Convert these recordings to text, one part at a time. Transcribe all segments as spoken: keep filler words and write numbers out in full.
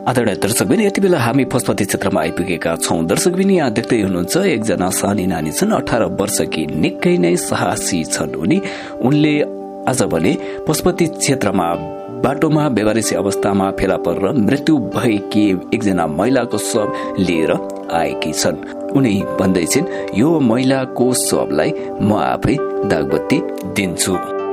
आदरणीय दर्शकबिन, यति बेला हामी पशुपति क्षेत्रमा आइपुगेका छौं। दर्शकबिन, यहाँ देख्दै हुनुहुन्छ एकजना सानी नानी छन्, अठार वर्षकी, निकै नै साहसी छन् उनी। उनले आज भने पशुपति क्षेत्रमा बाटोमा बेवारिसी अवस्थामा फेला परेर मृत्यु भएकी एकजना महिलाको शव लिएर आएकी छन्। उनी भन्दैछिन्, यो महिलाको शवलाई म आफै दागबत्ती दिन्छु।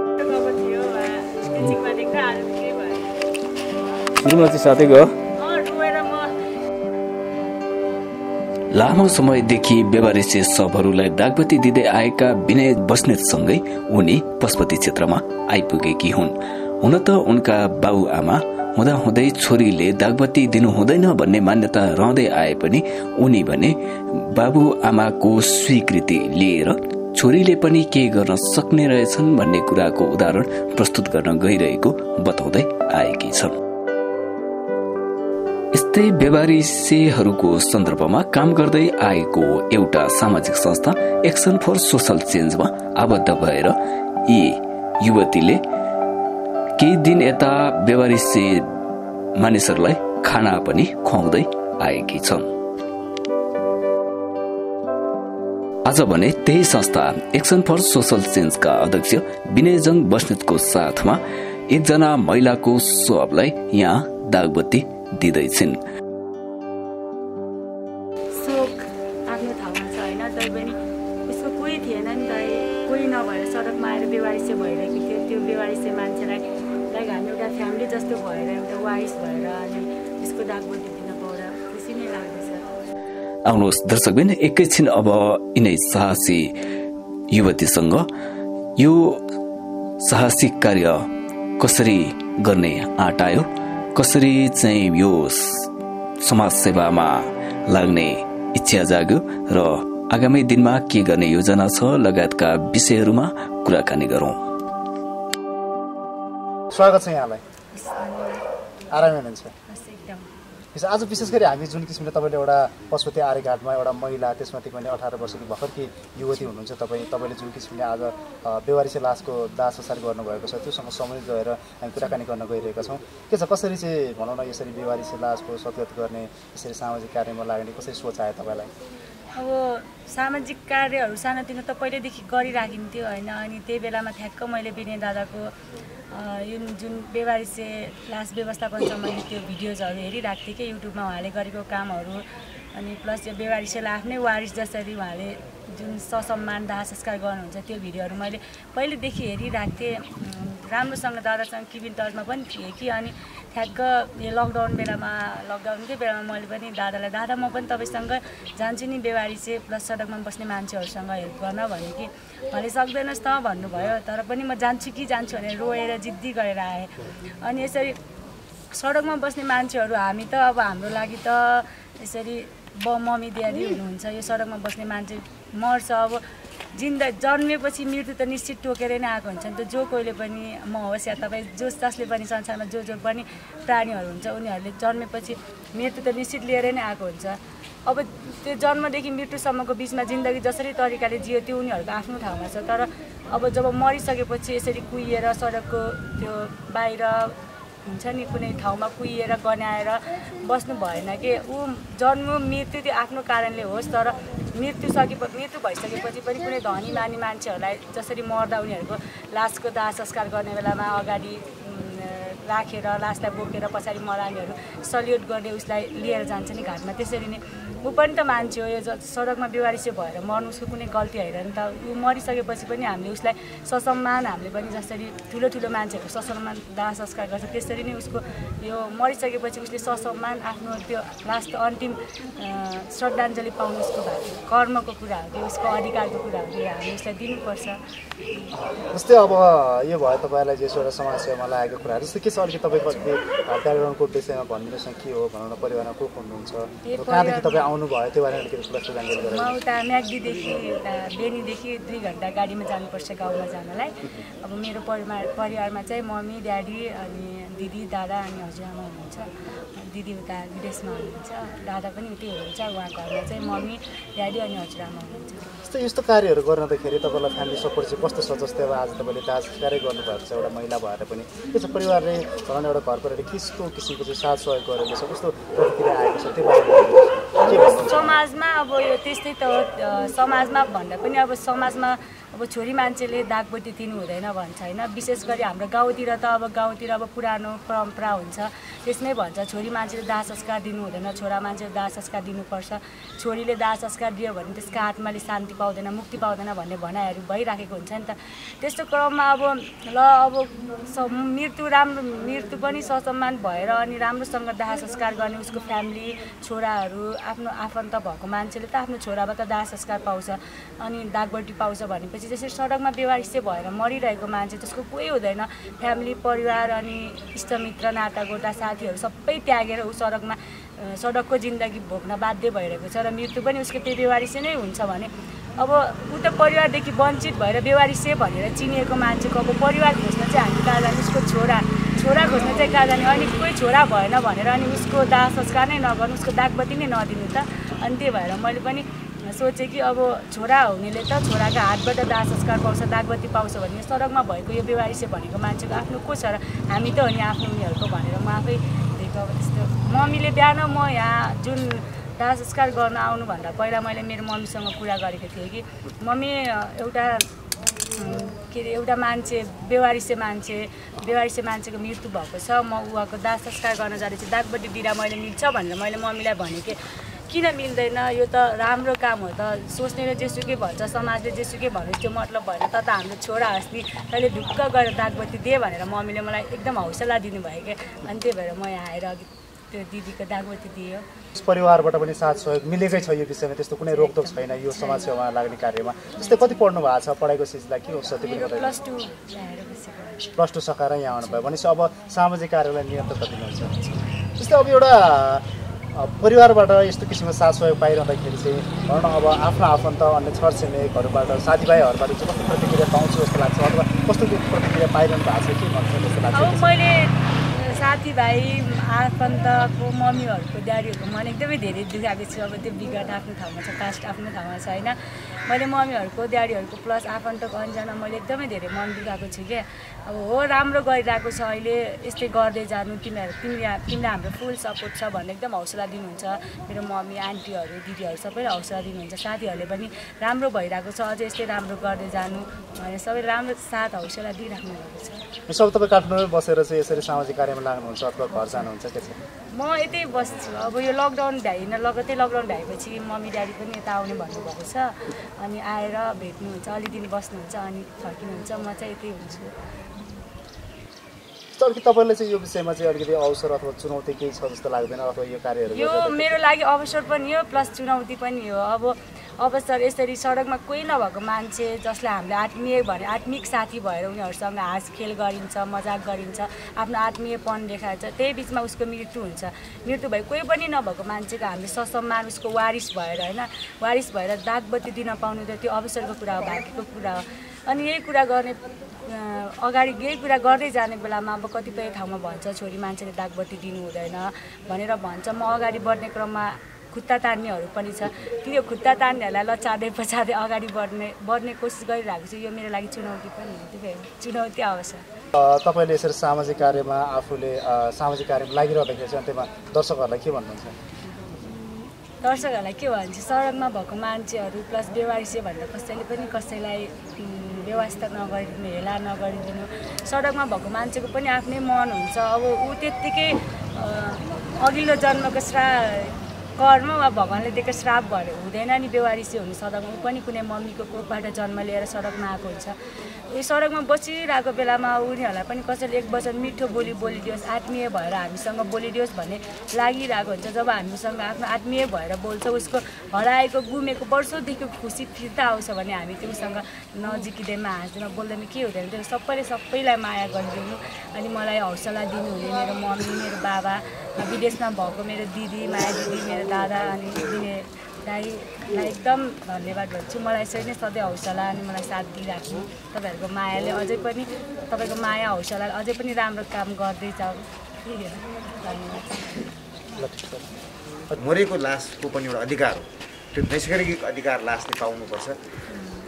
लामो समयदेखि बेवारिसी शवहरूलाई दागबत्ती दिँदै आएका विनय बस्नेतसँगै उनी पशुपति क्षेत्रमा आइपुगेकी हुन्। हुन त उनका बाबुआमा हुँदाहुँदै छोरीले दागबत्ती दिनु हुँदैन भन्ने मान्यता रहँदै आए पनि उनी भने बाबुआमाको स्वीकृति लिएर छोरीले पनि केही गर्न सक्ने रहेछन् भन्ने कुराको उदाहरण प्रस्तुत गर्न गइरहेको बताउँदै आएकी छन्। यस्तै बेवारिसीहरूको सन्दर्भमा काम गर्दै आएको एउटा सामाजिक संस्था एक्सन फर सोशल चेन्जमा आबद्ध भएर यी युवतीले केही दिन यता बेवारिसी मानिसहरूलाई खाना पनि खुवाउँदै आएकी छन्। आज भने त्यही संस्था एक्सन फर सोशल चेन्जका अध्यक्ष विनयजङ बस्नेतको साथमा एकजना महिलाको शवलाई यहाँ दागबत्ती दिँदैछिन्। शोक आफ्नो ठाउँमा छ होइन, तै पनि यसको कोही थिएन नि त, कोही नभएर सडकमा आएर बेवारिसे भइरहेको थियो। त्यो बेवारिसे मान्छेलाई लाइक हामी एउटा फ्यामिली जस्तो भएर एउटा वाइस भएर अनि त्यसको दागबत्ती दिन पाउँदा खुसी नै लाग्दैछ। आउनुहोस् दर्शकबिन, एकैछिन अब यिनै साहसी युवतीसँग यो साहसिक कार्य कसरी गर्ने आँट आयो, कसरी चाहिँ यो समाज सेवामा लाग्ने इच्छा जाग्यो र आगामी दिनमा के गर्ने योजना छ लगायतका विषयहरूमा कुराकानी गरौं। स्वागत छ यहाँलाई। आरामै हुनुहुन्छ? आज विशेष गरी हामी जुन किसिमले तपाईँले एउटा पशुपति आर्यघाटमा एउटा महिला, त्यसमाथि पनि अठार वर्षकी भर्खरकी युवती हुनुहुन्छ तपाईँ, तपाईँले जुन किसिमले आज बेवारिसी लासको दाह संस्कार गर्नुभएको छ त्योसँग सम्बन्धित गएर हामी कुराकानी गर्न गइरहेका छौँ। के छ, कसरी चाहिँ भनौँ न यसरी बेवारिसी लासको सद्गत गर्ने, यसरी सामाजिक कार्यमा लाग्ने कसरी सोच आयो तपाईँलाई? अब सामाजिक कार्यहरू सानोतिनो त पहिल्यैदेखि गरिराखिन्थ्यो होइन, अनि त्यही बेलामा ठ्याक्क मैले विनय दादाको यो जुन बेवारिसे लास व्यवस्थापन सम्बन्धी त्यो भिडियोजहरू हेरिरहेको थिएँ कि युट्युबमा उहाँले गरेको कामहरू, अनि प्लस यो बेवारिसेलाई आफ्नै वारिस जसरी उहाँले जुन ससम्मान दाह संस्कार गर्नुहुन्छ त्यो भिडियोहरू मैले पहिलेदेखि हेरिरहेको थिएँ। राम्रोसँग दादासँग किबिन टचमा पनि थिएँ कि अनि ठ्याक्क यो लकडाउन बेलामा लकडाउनकै बेलामा मैले पनि दादालाई दादा म पनि तपाईँसँग जान्छु नि बेवारिसे प्लस सडकमा बस्ने मान्छेहरूसँग हेल्प गर्न भने कि उहाँले सक्दैनस् त भन्नुभयो, तर पनि म जान्छु कि जान्छु भनेर रोएर जिद्दी गरेर आएँ। अनि यसरी सडकमा बस्ने मान्छेहरू हामी त अब हाम्रो लागि त यसरी ब मम्मी ड्याडी हुनुहुन्छ, यो सडकमा बस्ने मान्छे मर्छ, अब जिन्दा जन्मेपछि मृत्यु त निश्चित टोकेर नै आएको हुन्छ नि त। जो कोहीले पनि म होस् या तपाईँ जो जसले पनि संसारमा जो जो पनि प्राणीहरू हुन्छ उनीहरूले जन्मेपछि मृत्यु त निश्चित लिएर नै आएको हुन्छ। अब त्यो जन्मदेखि मृत्युसम्मको बिचमा जिन्दगी जसरी तरिकाले जियो त्यो उनीहरूको आफ्नो ठाउँमा छ, तर अब जब मरिसकेपछि यसरी कुहिएर सडकको त्यो बाहिर हुन्छ नि कुनै ठाउँमा कुहिएर गन्याएर बस्नु भएन कि ऊ जन्म मृत्यु त्यो आफ्नो कारणले होस्, तर मृत्यु सके मृत्यु भइसकेपछि पनि कुनै धनी मानी मान्छेहरूलाई जसरी मर्दा उनीहरूको लासको दाह संस्कार गर्ने बेलामा अगाडि राखेर लासलाई बोकेर पछाडि मरानीहरू सल्युट गर्ने उसलाई लिएर जान्छ नि घाटमा, त्यसरी नै ऊ पनि त मान्छे हो। यो सडकमा बेवारिसे भएर मर्नु उसको कुनै गल्ती होइन नि त। ऊ मरिसकेपछि पनि हामीले उसलाई ससम्मान हामीले पनि जसरी ठुलो ठुलो मान्छेहरूको ससम्मान दाह संस्कार गर्छ त्यसरी नै उसको यो मरिसकेपछि उसले ससम्मान आफ्नो त्यो लास्ट अन्तिम श्रद्धाञ्जली पाउनु उसको कर्मको कुरा हो, त्यो उसको अधिकारको कुरा हो, त्यो हामी उसलाई दिनुपर्छ। जस्तै अब यो भयो तपाईँलाई जे एउटा समाजसेवामा लागेको कुराहरू जस्तै के छ, अलिकति तपाईँको ब्याकग्राउन्डको विषयमा भनिदिनुहोस् न, के हो भनौँ न, परिवारमा को हुनुहुन्छ, कहाँदेखि तपाईँ आउनुभयो त्यो बारेमा अलिकति कुरा जानकारी गराउनु। म उता म्याग्दीदेखि बेनीदेखि दुई घन्टा गाडीमा जानुपर्छ गाउँमा जानलाई। अब मेरो परिवार परिवारमा चाहिँ मम्मी ड्याडी अनि दिदी दादा अनि हजुरआमा हुनुहुन्छ। दिदी उता विदेशमा हुनुहुन्छ, दादा पनि उतै हुनुहुन्छ, उहाँ घरमा चाहिँ मम्मी ड्याडी अनि हजुरआमा हुनुहुन्छ। जस्तै यस्तो कार्यहरू गर्दाखेरि तपाईँलाई फ्यामिली सपोर्ट चाहिँ कस्तो छ? जस्तै अब आज तपाईँले दाह संस्कारै गर्नुभएको छ एउटा महिला भएर पनि, के छ परिवारले भनौँ न एउटा घर परिवारले कस्तो किसिमको चाहिँ साथ सहयोग गरेको छ, कस्तो प्रतिक्रिया आएको छ त्यो बारेमा समाजमा अब यो त्यस्तै त हो। समाजमा भन्दा पनि अब समाजमा अब छोरी मान्छेले दागबत्ती दिनु हुँदैन भन्छ होइन। विशेष गरी हाम्रो गाउँतिर त अब गाउँतिर अब पुरानो परम्परा हुन्छ, त्यसमै भन्छ छोरी मान्छेले दाह संस्कार दिनु हुँदैन, छोरा मान्छेले दाह संस्कार दिनुपर्छ। छोरीले दाह संस्कार दियो भने त्यसको आत्माले शान्ति पाउँदैन, मुक्ति पाउँदैन भन्ने भनाइहरू भइराखेको हुन्छ नि त। त्यस्तो क्रममा अब ल अब मृत्यु राम्रो मृत्यु पनि ससम्मान भएर अनि राम्रोसँग दाह संस्कार गर्ने उसको फ्यामिली छोराहरू आफ्नो आफन्त भएको मान्छेले त आफ्नो छोराबाट दाह संस्कार पाउँछ अनि दागबत्ती पाउँछ भनेपछि जसरी सडकमा बेवारिसे भएर मरिरहेको मान्छे त्यसको कोही हुँदैन, फ्यामिली परिवार अनि इष्टमित्र नातागोता साथीहरू सबै त्यागेर ऊ सडकमा सडकको जिन्दगी भोग्न बाध्य भइरहेको छ र मृत्यु पनि उसको त्यही बेवारिसे नै हुन्छ भने अब ऊ त परिवारदेखि वञ्चित भएर बेवारिसे भनेर चिनिएको मान्छेको अब परिवार खोज्न चाहिँ हामी कहाँ जाने, उसको छोरा छोरा खोज्न चाहिँ कहाँ जाने, अनि कोही छोरा भएन भनेर अनि उसको दाह संस्कार नै नगर्नु, उसको दागबत्ती नै नदिनु त। अनि त्यही भएर मैले पनि सोचेँ कि अब छोरा हुनेले त छोराको हातबाट दाह संस्कार पाउँछ, दागबत्ती पाउँछ भने सडकमा भएको यो बेवारिसे भनेको मान्छेको आफ्नो को छ र हामी त हो नि आफ्नो उनीहरूको भनेर म आफै दिएको। अब त्यस्तो मम्मीले बिहान म यहाँ जुन दाह संस्कार गर्न आउनुभन्दा पहिला मैले मेरो मम्मीसँग कुरा गरेको थिएँ कि मम्मी एउटा के अरे एउटा मान्छे बेवारिसे मान्छे बेवारिसे मान्छेको मृत्यु भएको छ, म उहाँको दाह संस्कार गर्न जाँदैछु, दागबत्ती दिँदा मैले मिल्छ भनेर मैले मम्मीलाई भनेँ कि किन मिल्दैन, यो त राम्रो काम हो त, सोच्नेले जेसुकै भन्छ समाजले जेसुकै भन्नु त्यो मतलब भएन, त त हाम्रो छोरा हस्ती तैँले ढुक्क गरेर दागबत्ती दिए भनेर मम्मीले मलाई एकदम हौसला दिनुभयो क्या। अनि त्यही भएर म यहाँ आएर अघि त्यो दिदीको दागबत्ती दियो। परिवारबाट पनि साथ सहयोग मिलेकै छ यो विषयमा, त्यस्तो कुनै रोकटोक छैन यो समाजसेवामा लाग्ने कार्यमा। जस्तै कति पढ्नु भएको छ, पढाइको सिलसिला के हो सत्य पनि प्लस टू प्लस टू सकाएर यहाँ आउनुभयो भनेपछि अब सामाजिक कार्यलाई नियन्त्रण दिनुहुन्छ। जस्तै अब एउटा परिवारबाट यस्तो किसिमको साथ सहयोग पाइरहँदाखेरि चाहिँ भनौँ न अब आफ्नो आफन्त अन्य छरछिमेकहरूबाट साथीभाइहरूबाट चाहिँ कस्तो प्रतिक्रिया पाउँछु जस्तो लाग्छ अथवा कस्तो प्रतिक्रिया पाइरहनु भएको छ के भन्छ जस्तो लाग्छ? अब मैले साथीभाइ आफन्तको मम्मीहरूको ड्याडीहरूको मन एकदमै धेरै दुखाएको छु। अब त्यो विगत आफ्नो ठाउँमा छ, कास्ट आफ्नो ठाउँमा छ होइन। मैले मम्मीहरूको ड्याडीहरूको प्लस आफन्तको अन्जना मैले एकदमै धेरै मन दुखाएको छु क्या। अब हो राम्रो गरिरहेको छ अहिले, यस्तै गर्दै जानु, तिमीहरू तिमीले तिमीलाई हाम्रो फुल सपोर्ट छ भनेर एकदम हौसला दिनुहुन्छ। मेरो मम्मी आन्टीहरू दिदीहरू सबैले हौसला दिनुहुन्छ, साथीहरूले पनि राम्रो भइरहेको छ अझै यस्तै राम्रो गर्दै जानु भनेर सबै राम्रो साथ हौसला दिइराख्नु भएको छ। सब तपाईँ काठमाडौँमै बसेर चाहिँ यसरी सामाजिक कार्यमा लाग्नुहुन्छ अथवा घर जानुहुन्छ के छ? म यतै बस्छु। अब यो लकडाउन भ्याइन लगतै लकडाउन भएपछि मम्मी ड्याडी पनि यता आउने भन्नुभएको छ, अनि आएर भेट्नुहुन्छ, अलि दिन बस्नुहुन्छ अनि फर्किनुहुन्छ, म चाहिँ यतै हुन्छु। अलिकति तपाईँलाई चाहिँ यो विषयमा चाहिँ अलिकति अवसर अथवा चुनौती केही छ जस्तो लाग्दैन अथवा यो कार्यहरू? यो मेरो लागि अवसर पनि हो प्लस चुनौती पनि हो। अब अवसर यसरी सडकमा कोही नभएको मान्छे जसलाई हामीले आत्मीय भने आत्मिक साथी भएर उनीहरूसँग हाँस खेल गरिन्छ, मजाक गरिन्छ, आफ्नो आत्मीयपन देखाइन्छ, त्यही बिचमा उसको मृत्यु हुन्छ। मृत्यु भए कोही पनि नभएको मान्छेको हामीले ससम्मान उसको वारिस भएर होइन वारिस भएर दागबत्ती दिन पाउनु त त्यो अवसरको कुरा हो, भाग्यको कुरा हो। अनि यही कुरा गर्ने अगाडि यही कुरा गर्दै जाने बेलामा अब कतिपय ठाउँमा भन्छ छोरी मान्छेले दागबत्ती दिनु हुँदैन भनेर भन्छ। म अगाडि बढ्ने क्रममा खुट्टा तान्नेहरू पनि छ, त्यो खुट्टा तान्नेहरूलाई लचार्दै पछार्दै अगाडि बढ्ने बढ्ने कोसिस गरिरहेको छु। यो मेरो लागि चुनौती पनि हो, त्यो चुनौती अवसर। तपाईँले यसरी सामाजिक कार्यमा आफूले सामाजिक कार्यमा लागिरहँदाखेरि चाहिँ अन्त्यमा दर्शकहरूलाई के भन्नुहुन्छ? दर्शकहरूलाई के भन्छ, सडकमा भएको मान्छेहरू प्लस बेवारिसे भन्दा कसैले पनि कसैलाई व्यवस्था नगरिदिनु, हेला नगरिदिनु। सडकमा भएको मान्छेको पनि आफ्नै मन हुन्छ। अब ऊ त्यत्तिकै अघिल्लो जन्मको श्रा कर्म वा भगवान्ले दिएको श्राप भएर हुँदैन नि बेवारिसे हुनु। सडकमा ऊ पनि कुनै मम्मीको कोखबाट जन्म लिएर सडकमा आएको हुन्छ। यो सडकमा बसिरहेको बेलामा उनीहरूलाई पनि कसैले एक वचन मिठो बोली बोलिदियोस्, आत्मीय भएर हामीसँग बोलिदियोस् भन्ने लागिरहेको हुन्छ। जब हामीसँग आफ्नो आत्मीय भएर बोल्छ, उसको हराएको गुमेको वर्षौँदेखि खुसी फिर्ता आउँछ भने हामी त्योसँग नजिकिँदैमा हाँस्दैमा बोल्दैमा के हुँदैन, त्यो सबैले सबैलाई माया गरिदिनु अनि मलाई हौसला दिनुहुने मेरो मम्मी, मेरो बाबा, विदेशमा भएको मेरो दिदी, माया दिदी, मेरो दादा अनि दिने दाईलाई एकदम धन्यवाद भन्छु। मलाई यसरी नै सधैँ हौसला अनि मलाई साथ दिइराख्नु। तपाईँहरूको मायाले अझै पनि तपाईँको माया हौसला अझै पनि राम्रो काम गर्दै जाऊ। धन्यवाद। मरेको लासको पनि एउटा अधिकार हो, त्यो नैसर्गिक अधिकार लासले पाउनुपर्छ।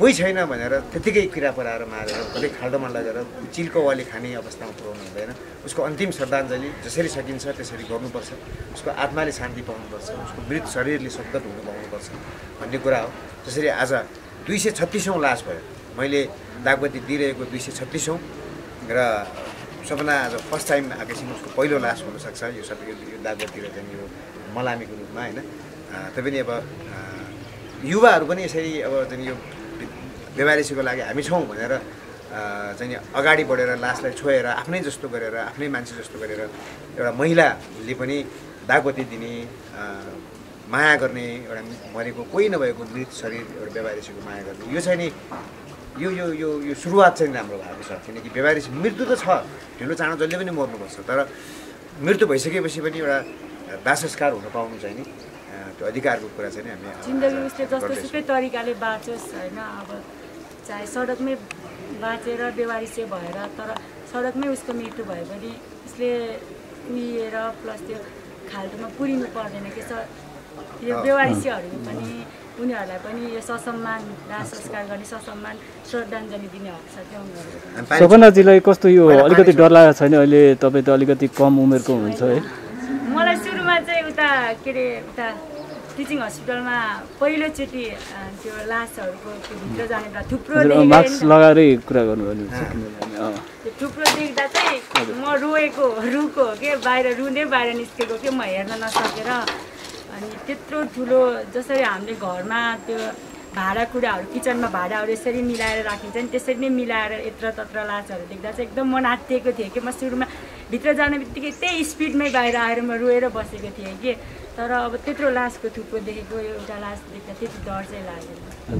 कोही छैन भनेर त्यतिकै किरा पराएर मारेर कतै खाल्डोमा लगेर चिलको वाली खाने अवस्थामा पुर्याउनु हुँदैन। उसको अन्तिम श्रद्धाञ्जली जसरी सकिन्छ त्यसरी गर्नुपर्छ। उसको आत्माले शान्ति पाउनुपर्छ, उसको मृत शरीरले सद्गत हुनु पाउनुपर्छ भन्ने कुरा हो। जसरी आज दुई सय छत्तिसौँ लास भयो, मैले दागबत्ती दिइरहेको दुई सय छत्तिसौँ र सपना आज फर्स्ट टाइम आएपछि उसको पहिलो लास हुनसक्छ यो सबै यो दागबत्ती र चाहिँ यो मलामीको रूपमा होइन। तैपनि अब युवाहरू पनि यसरी अब चाहिँ यो बेवारिसीको लागि हामी छौँ भनेर चाहिँ अगाडि बढेर लासलाई छोएर आफ्नै जस्तो गरेर आफ्नै मान्छे जस्तो गरेर एउटा महिलाले पनि दागबत्ती दिने, माया गर्ने, एउटा मरेको कोही नभएको मृत शरीर एउटा बेवारिसीको माया गर्ने, यो चाहिँ नि यो यो यो यो सुरुवात चाहिँ राम्रो भएको छ। किनकि बेवारिसी मृत्यु त छ, ढिलो चाँडो जसले पनि मर्नुपर्छ, तर मृत्यु भइसकेपछि पनि एउटा दाह संस्कार हुन पाउनु चाहिँ नि त्यो अधिकारको कुरा चाहिँ नि हामी जिन्दगी उसले जस्तो सुकै तरिकाले बाँचोस् होइन। अब चाहे सडकमै बाँचेर बेवारिसे भएर तर सडकमै उसको मृत्यु भयो भने उसले कुहिएर प्लस त्यो खाल्टोमा पुरिनु पर्दैन कि स यो बेवारिसीहरू पनि उनीहरूलाई पनि यो ससम्मान दाह संस्कार गर्ने ससम्मान श्रद्धाञ्जली दिने हक छ त्यो उनीहरू। सपनाजीलाई कस्तो यो अलिकति डर लागेको छैन? अहिले तपाईँ त अलिकति कम उमेरको हुन्छ है। मलाई सुरुमा चाहिँ उता के अरे उता टिचिङ हस्पिटलमा पहिलोचोटि त्यो लासहरूको त्यो भित्र जाने बेला थुप्रो मास्क लगाएरै कुरा गर्नुभयो त्यो थुप्रो देख्दा चाहिँ म रोएको रुको के बाहिर रुँदै बाहिर निस्केको के म हेर्न नसकेर। अनि त्यत्रो ठुलो जसरी हामीले घरमा त्यो भाँडाकुँडाहरू किचनमा भाँडाहरू यसरी मिलाएर राखिन्छ नि त्यसरी नै मिलाएर यत्र तत्र लासहरू देख्दा चाहिँ एकदम मन आत्तिएको थिएँ कि म सुरुमा भित्र जाने बित्तिकै त्यही स्पिडमै बाहिर आएर म रोएर बसेको थिएँ कि। तर अब त्यत्रो लासको थुप्रो देखेको एउटा लास देख्दा त्यति डर चाहिँ लागेन।